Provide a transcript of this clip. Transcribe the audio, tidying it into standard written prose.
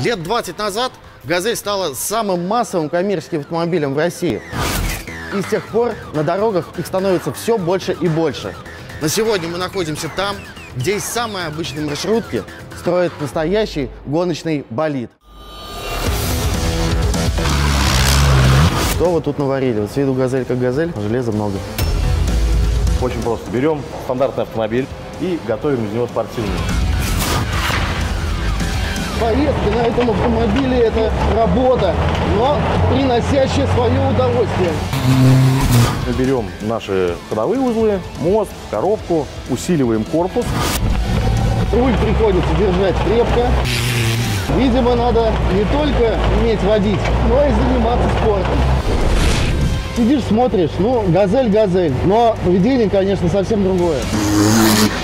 Лет 20 назад «Газель» стала самым массовым коммерческим автомобилем в России. И с тех пор на дорогах их становится все больше и больше. На сегодня мы находимся там, где из самой обычной маршрутки строят настоящий гоночный болид. Что вы тут наварили? Вот с виду «Газель» как «Газель», железа много. Очень просто. Берем стандартный автомобиль и готовим из него спортивный. Поездки на этом автомобиле – это работа, но приносящая свое удовольствие. Мы берем наши ходовые узлы, мост, коробку, усиливаем корпус. Руль приходится держать крепко. Видимо, надо не только уметь водить, но и заниматься спортом. Сидишь, смотришь, ну, «Газель», но поведение, конечно, совсем другое.